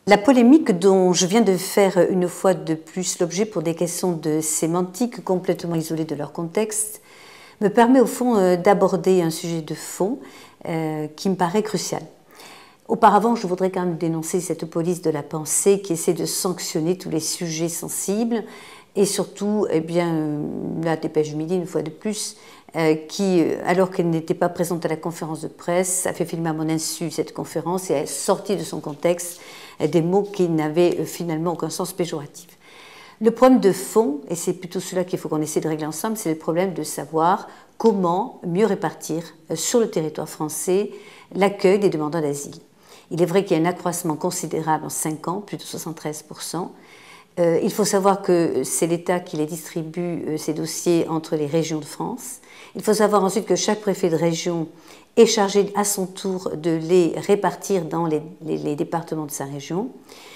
La polémique dont je viens de faire une fois de plus l'objet pour des questions de sémantique complètement isolées de leur contexte me permet au fond d'aborder un sujet de fond qui me paraît crucial. Auparavant, je voudrais quand même dénoncer cette police de la pensée qui essaie de sanctionner tous les sujets sensibles et surtout, la Dépêche du Midi, une fois de plus, qui, alors qu'elle n'était pas présente à la conférence de presse, a fait filmer à mon insu cette conférence et a sorti de son contexte des mots qui n'avaient finalement aucun sens péjoratif. Le problème de fond, et c'est plutôt cela qu'il faut qu'on essaie de régler ensemble, c'est le problème de savoir comment mieux répartir sur le territoire français l'accueil des demandeurs d'asile. Il est vrai qu'il y a un accroissement considérable en 5 ans, plus de 73%. Il faut savoir que c'est l'État qui les distribue, ces dossiers, entre les régions de France. Il faut savoir ensuite que chaque préfet de région est chargé à son tour de les répartir dans les départements de sa région.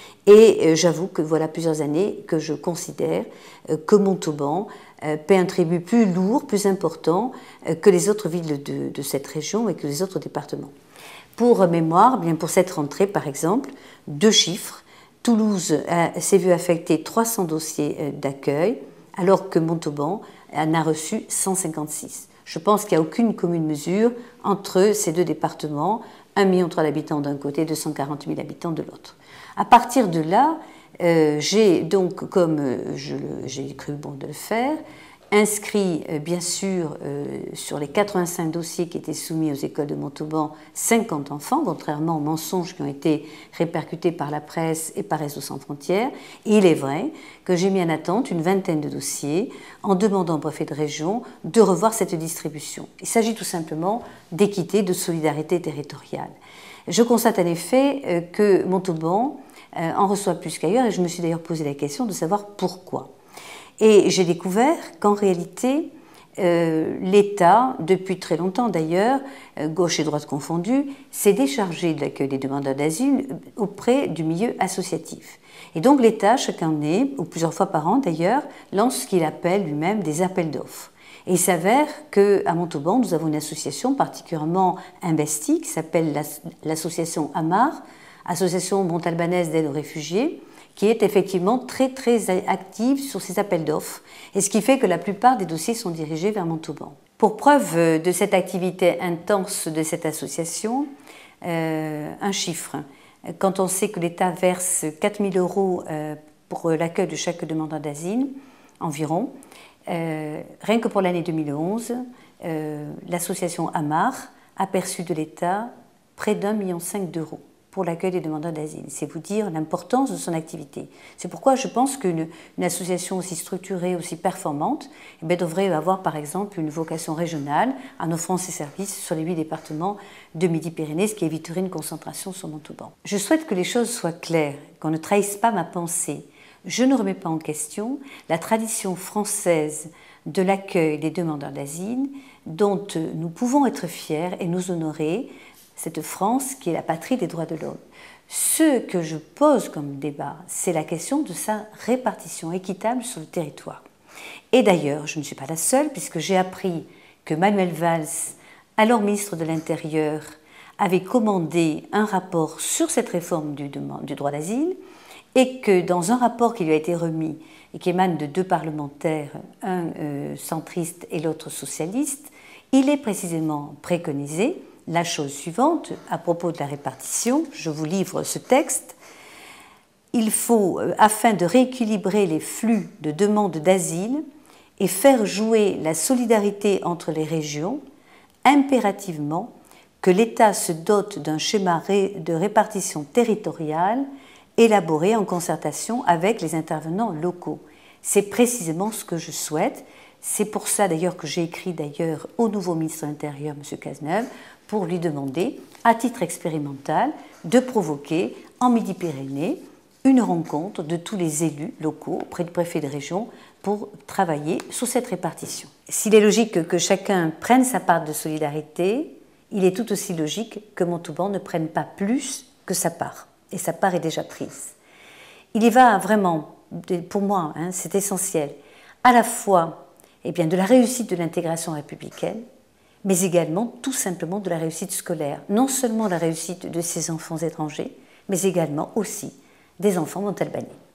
Et j'avoue que voilà plusieurs années que je considère que Montauban paie un tribut plus lourd, plus important que les autres villes de cette région et que les autres départements. Pour mémoire, bien pour cette rentrée par exemple, 2 chiffres. Toulouse s'est vu affecter 300 dossiers d'accueil, alors que Montauban en a reçu 156. Je pense qu'il n'y a aucune commune mesure entre ces 2 départements, 1,3 million d'habitants d'un côté, 240 000 habitants de l'autre. À partir de là, j'ai donc, comme j'ai cru bon de le faire, inscrit bien sûr sur les 85 dossiers qui étaient soumis aux écoles de Montauban 50 enfants, contrairement aux mensonges qui ont été répercutés par la presse et par Réseaux sans frontières. Et il est vrai que j'ai mis en attente une vingtaine de dossiers en demandant au préfet de région de revoir cette distribution. Il s'agit tout simplement d'équité, de solidarité territoriale. Je constate en effet que Montauban en reçoit plus qu'ailleurs et je me suis d'ailleurs posé la question de savoir pourquoi. Et j'ai découvert qu'en réalité, l'État, depuis très longtemps d'ailleurs, gauche et droite confondues, s'est déchargé de l'accueil des demandeurs d'asile auprès du milieu associatif. Et donc l'État, chaque année, ou plusieurs fois par an d'ailleurs, lance ce qu'il appelle lui-même des appels d'offres. Et il s'avère qu'à Montauban, nous avons une association particulièrement investie qui s'appelle l'association AMAR, Association montalbanaise d'aide aux réfugiés, qui est effectivement très active sur ces appels d'offres, et ce qui fait que la plupart des dossiers sont dirigés vers Montauban. Pour preuve de cette activité intense de cette association, un chiffre. Quand on sait que l'État verse 4 000 € pour l'accueil de chaque demandeur d'asile, environ, rien que pour l'année 2011, l'association AMAR a perçu de l'État près d'1,5 million d'euros pour l'accueil des demandeurs d'asile. C'est vous dire l'importance de son activité. C'est pourquoi je pense qu'une association aussi structurée, aussi performante, devrait avoir par exemple une vocation régionale en offrant ses services sur les 8 départements de Midi-Pyrénées, ce qui éviterait une concentration sur Montauban. Je souhaite que les choses soient claires, qu'on ne trahisse pas ma pensée. Je ne remets pas en question la tradition française de l'accueil des demandeurs d'asile dont nous pouvons être fiers et nous honorer, cette France qui est la patrie des droits de l'homme. Ce que je pose comme débat, c'est la question de sa répartition équitable sur le territoire. Et d'ailleurs, je ne suis pas la seule, puisque j'ai appris que Manuel Valls, alors ministre de l'Intérieur, avait commandé un rapport sur cette réforme du droit d'asile, et que dans un rapport qui lui a été remis, et qui émane de 2 parlementaires, un centriste et l'autre socialiste, il est précisément préconisé la chose suivante, à propos de la répartition, je vous livre ce texte. Il faut, afin de rééquilibrer les flux de demandes d'asile et faire jouer la solidarité entre les régions, impérativement que l'État se dote d'un schéma de répartition territoriale élaboré en concertation avec les intervenants locaux. C'est précisément ce que je souhaite. C'est pour ça d'ailleurs que j'ai écrit d'ailleurs au nouveau ministre de l'Intérieur, M. Cazeneuve, pour lui demander, à titre expérimental, de provoquer en Midi-Pyrénées une rencontre de tous les élus locaux auprès du préfet de région pour travailler sur cette répartition. S'il est logique que chacun prenne sa part de solidarité, il est tout aussi logique que Montauban ne prenne pas plus que sa part. Et sa part est déjà prise. Il y va vraiment, pour moi, c'est essentiel, à la fois de la réussite de l'intégration républicaine, mais également tout simplement de la réussite scolaire. Non seulement la réussite de ces enfants étrangers, mais également aussi des enfants montalbanais.